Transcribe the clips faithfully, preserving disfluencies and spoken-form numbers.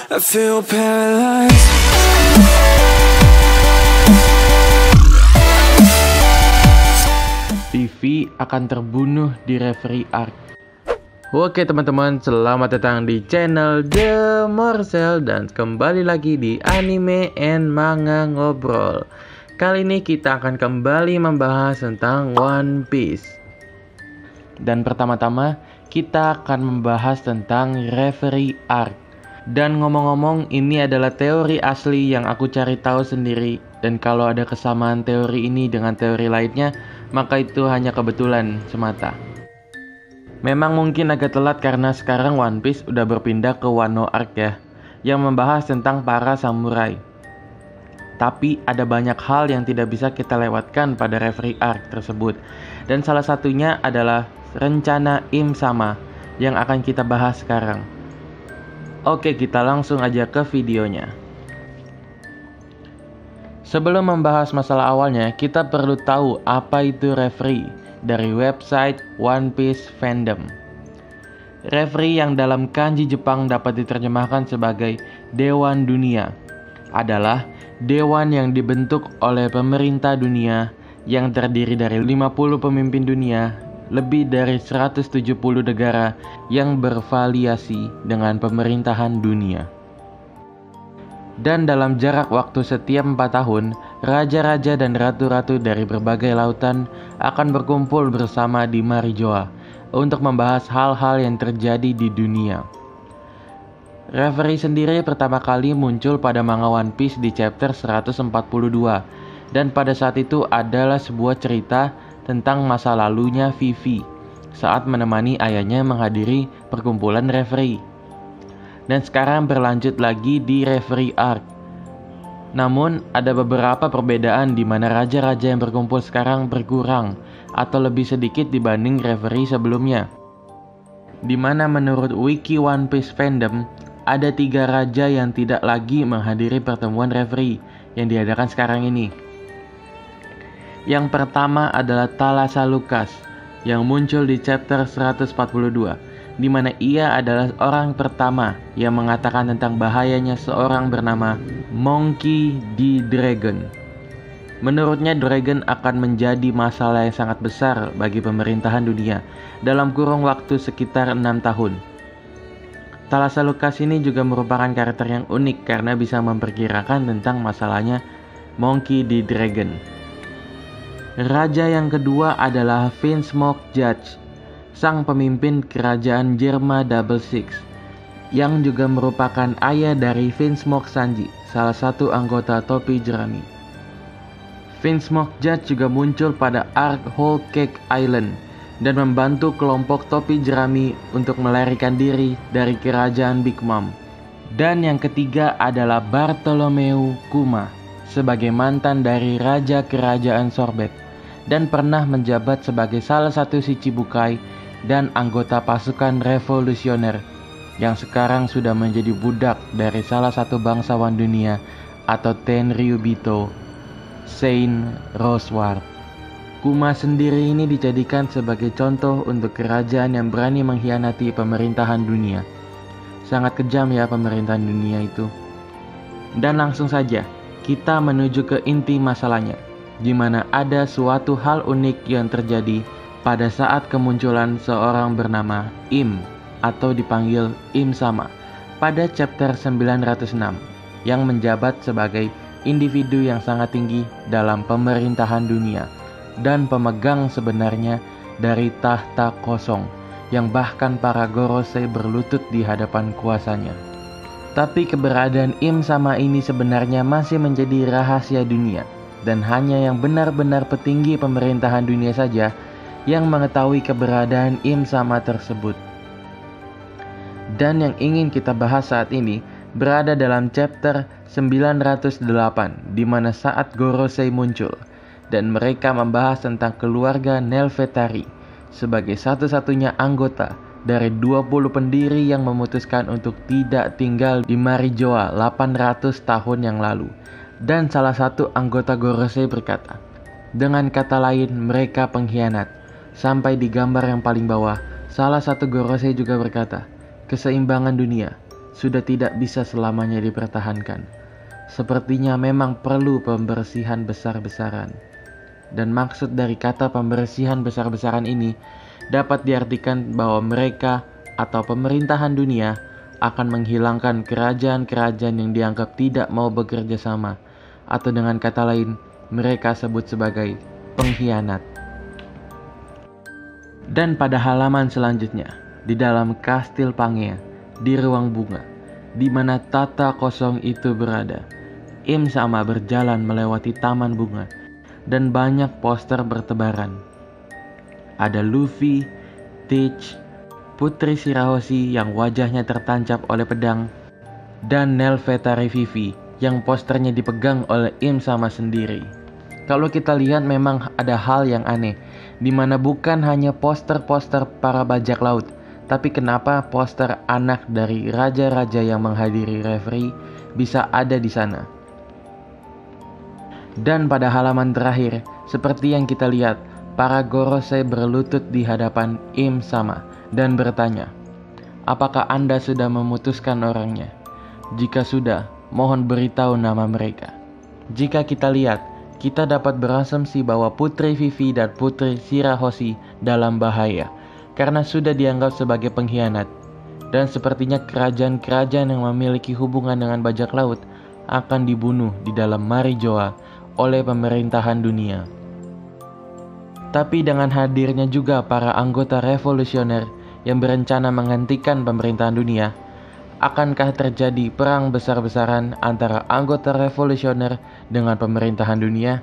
I feel paralyzed. T V akan terbunuh di referee arc. Oke teman-teman, selamat datang di channel The Morsel dan kembali lagi di Anime and Manga Ngobrol. Kali ini kita akan kembali membahas tentang One Piece. Dan pertama-tama kita akan membahas tentang referee arc. Dan ngomong-ngomong, ini adalah teori asli yang aku cari tahu sendiri. Dan kalau ada kesamaan teori ini dengan teori lainnya, maka itu hanya kebetulan semata. Memang mungkin agak telat karena sekarang One Piece udah berpindah ke Wano Arc ya, yang membahas tentang para samurai. Tapi ada banyak hal yang tidak bisa kita lewatkan pada referee arc tersebut. Dan salah satunya adalah rencana Im Sama yang akan kita bahas sekarang. Oke, kita langsung aja ke videonya. Sebelum membahas masalah awalnya, kita perlu tahu apa itu referee dari website One Piece Fandom. Referee yang dalam kanji Jepang dapat diterjemahkan sebagai Dewan Dunia adalah dewan yang dibentuk oleh pemerintah dunia yang terdiri dari lima puluh pemimpin dunia, lebih dari seratus tujuh puluh negara yang bervariasi dengan pemerintahan dunia. Dan dalam jarak waktu setiap empat tahun, raja-raja dan ratu-ratu dari berbagai lautan akan berkumpul bersama di Marijoa untuk membahas hal-hal yang terjadi di dunia. Referee sendiri pertama kali muncul pada manga One Piece di chapter seratus empat puluh dua, dan pada saat itu adalah sebuah cerita tentang masa lalunya Vivi saat menemani ayahnya menghadiri perkumpulan referee. Dan sekarang berlanjut lagi di referee arc. Namun ada beberapa perbedaan di mana raja-raja yang berkumpul sekarang berkurang atau lebih sedikit dibanding referee sebelumnya. Di mana menurut wiki One Piece Fandom ada tiga raja yang tidak lagi menghadiri pertemuan referee yang diadakan sekarang ini. Yang pertama adalah Thalassa Lucas yang muncul di chapter seratus empat puluh dua, di mana ia adalah orang pertama yang mengatakan tentang bahayanya seorang bernama Monkey D. Dragon. Menurutnya Dragon akan menjadi masalah yang sangat besar bagi pemerintahan dunia dalam kurun waktu sekitar enam tahun. Thalassa Lucas ini juga merupakan karakter yang unik karena bisa memperkirakan tentang masalahnya Monkey D. Dragon. Raja yang kedua adalah Vinsmoke Judge, sang pemimpin kerajaan Jerma Double Six, yang juga merupakan ayah dari Vinsmoke Sanji, salah satu anggota topi jerami. Vinsmoke Judge juga muncul pada arc Whole Cake Island dan membantu kelompok topi jerami untuk melarikan diri dari kerajaan Big Mom. Dan yang ketiga adalah Bartolomeu Kuma, sebagai mantan dari Raja Kerajaan Sorbet dan pernah menjabat sebagai salah satu Shichibukai dan anggota pasukan revolusioner yang sekarang sudah menjadi budak dari salah satu bangsawan dunia atau Tenryubito, Saint Roseward. Kuma sendiri ini dijadikan sebagai contoh untuk kerajaan yang berani mengkhianati pemerintahan dunia. Sangat kejam ya pemerintahan dunia itu. Dan langsung saja kita menuju ke inti masalahnya, di mana ada suatu hal unik yang terjadi pada saat kemunculan seorang bernama Im atau dipanggil Im Sama pada chapter sembilan ratus enam yang menjabat sebagai individu yang sangat tinggi dalam pemerintahan dunia dan pemegang sebenarnya dari tahta kosong yang bahkan para Gorosei berlutut di hadapan kuasanya. Tapi keberadaan Im Sama ini sebenarnya masih menjadi rahasia dunia dan hanya yang benar-benar petinggi pemerintahan dunia saja yang mengetahui keberadaan Im Sama tersebut. Dan yang ingin kita bahas saat ini berada dalam chapter sembilan ratus delapan, di mana saat Gorosei muncul dan mereka membahas tentang keluarga Nelvetari sebagai satu-satunya anggota dari dua puluh pendiri yang memutuskan untuk tidak tinggal di Marijoa delapan ratus tahun yang lalu. Dan salah satu anggota Gorosei berkata, dengan kata lain mereka pengkhianat. Sampai di gambar yang paling bawah, salah satu Gorosei juga berkata, keseimbangan dunia. sudah tidak bisa selamanya dipertahankan. Sepertinya memang perlu pembersihan besar-besaran. Dan maksud dari kata pembersihan besar-besaran ini dapat diartikan bahwa mereka atau pemerintahan dunia akan menghilangkan kerajaan-kerajaan yang dianggap tidak mau bekerja sama, atau dengan kata lain, mereka sebut sebagai pengkhianat. Dan pada halaman selanjutnya, di dalam kastil Pangea, di ruang bunga, di mana tata kosong itu berada, Im Sama berjalan melewati taman bunga, dan banyak poster bertebaran. Ada Luffy, Teach, Putri Shirahoshi yang wajahnya tertancap oleh pedang, dan Nelvetari Vivi yang posternya dipegang oleh Im Sama sendiri. Kalau kita lihat memang ada hal yang aneh, di mana bukan hanya poster-poster para bajak laut, tapi kenapa poster anak dari raja-raja yang menghadiri referee bisa ada di sana. Dan pada halaman terakhir, seperti yang kita lihat, para Gorosei berlutut di hadapan Im Sama dan bertanya, "Apakah Anda sudah memutuskan orangnya? Jika sudah, mohon beritahu nama mereka." Jika kita lihat, kita dapat berasumsi bahwa Putri Vivi dan Putri Shirahoshi dalam bahaya karena sudah dianggap sebagai pengkhianat. Dan sepertinya kerajaan-kerajaan yang memiliki hubungan dengan bajak laut akan dibunuh di dalam Marijoa oleh pemerintahan dunia. Tapi dengan hadirnya juga para anggota revolusioner yang berencana menghentikan pemerintahan dunia, akankah terjadi perang besar-besaran antara anggota revolusioner dengan pemerintahan dunia?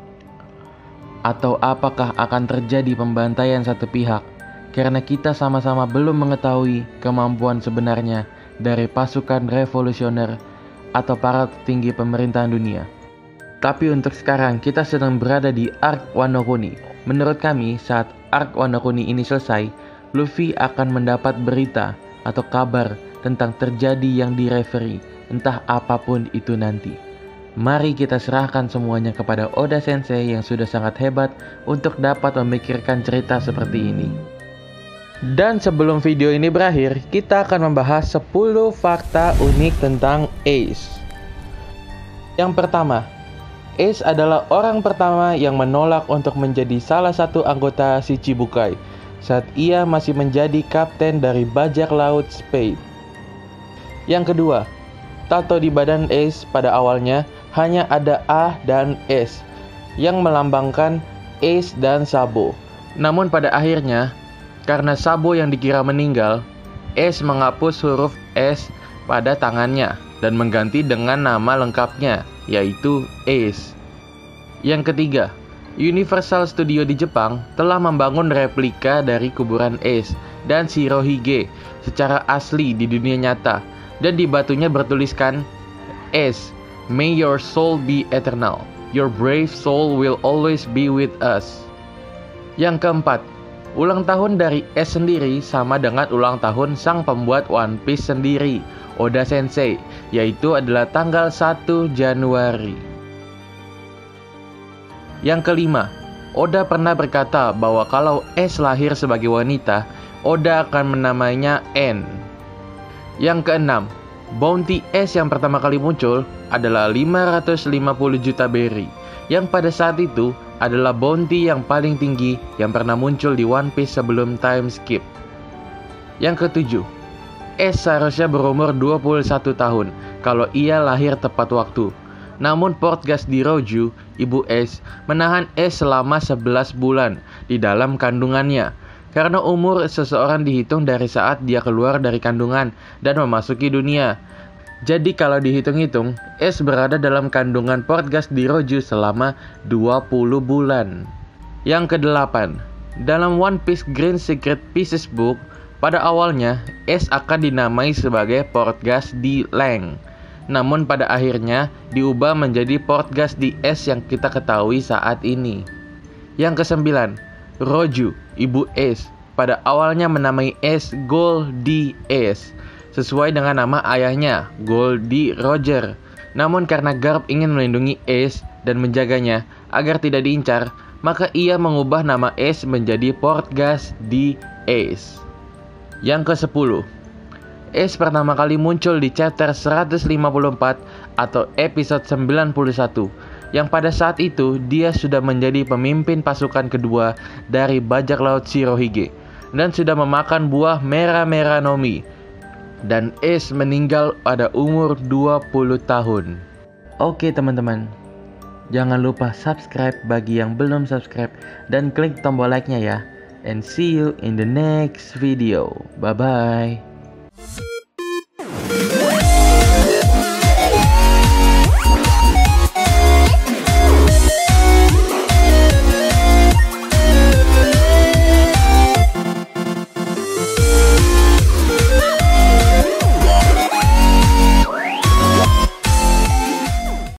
Atau apakah akan terjadi pembantaian satu pihak karena kita sama-sama belum mengetahui kemampuan sebenarnya dari pasukan revolusioner atau para petinggi pemerintahan dunia? Tapi untuk sekarang kita sedang berada di arc Wano Kuni. Menurut kami, saat arc Wano Kuni ini selesai, Luffy akan mendapat berita atau kabar tentang terjadi yang di referee, entah apapun itu nanti. Mari kita serahkan semuanya kepada Oda Sensei yang sudah sangat hebat untuk dapat memikirkan cerita seperti ini. Dan sebelum video ini berakhir, kita akan membahas sepuluh fakta unik tentang Ace. Yang pertama, Ace adalah orang pertama yang menolak untuk menjadi salah satu anggota Shichibukai saat ia masih menjadi kapten dari bajak laut Spade. Yang kedua, tato di badan Ace pada awalnya hanya ada A dan S yang melambangkan Ace dan Sabo. Namun pada akhirnya, karena Sabo yang dikira meninggal, Ace menghapus huruf S pada tangannya dan mengganti dengan nama lengkapnya, yaitu Ace. Yang ketiga, Universal Studio di Jepang telah membangun replika dari kuburan Ace dan Shirohige secara asli di dunia nyata, dan di batunya bertuliskan, Ace, may your soul be eternal. Your brave soul will always be with us. Yang keempat, ulang tahun dari Ace sendiri sama dengan ulang tahun sang pembuat One Piece sendiri, Oda Sensei, yaitu adalah tanggal satu Januari. Yang kelima, Oda pernah berkata bahwa kalau Ace lahir sebagai wanita, Oda akan menamainya N. Yang keenam, bounty Ace yang pertama kali muncul adalah lima ratus lima puluh juta berry, yang pada saat itu adalah bounty yang paling tinggi yang pernah muncul di One Piece sebelum time skip. Yang ketujuh, Ace seharusnya berumur dua puluh satu tahun kalau ia lahir tepat waktu. Namun Portgas di Roju, ibu Ace, menahan Ace selama sebelas bulan di dalam kandungannya. Karena umur seseorang dihitung dari saat dia keluar dari kandungan dan memasuki dunia. Jadi kalau dihitung-hitung, Ace berada dalam kandungan Portgas di Roju selama dua puluh bulan. Yang kedelapan, dalam One Piece Green Secret Pieces Book, pada awalnya Ace akan dinamai sebagai Portgas di Lang. Namun pada akhirnya diubah menjadi Portgas di Ace yang kita ketahui saat ini. Yang kesembilan, Roju, ibu Ace, pada awalnya menamai Ace Goldie Ace sesuai dengan nama ayahnya, Goldie Roger. Namun karena Garp ingin melindungi Ace dan menjaganya agar tidak diincar, maka ia mengubah nama Ace menjadi Portgas di Ace. Yang kesepuluh, Ace pertama kali muncul di chapter seratus lima puluh empat atau episode sembilan puluh satu, yang pada saat itu dia sudah menjadi pemimpin pasukan kedua dari bajak laut Shirohige dan sudah memakan buah Mera-Mera no Mi. Dan Ace meninggal pada umur dua puluh tahun. Oke teman-teman, jangan lupa subscribe bagi yang belum subscribe dan klik tombol like-nya ya. And see you in the next video. Bye bye.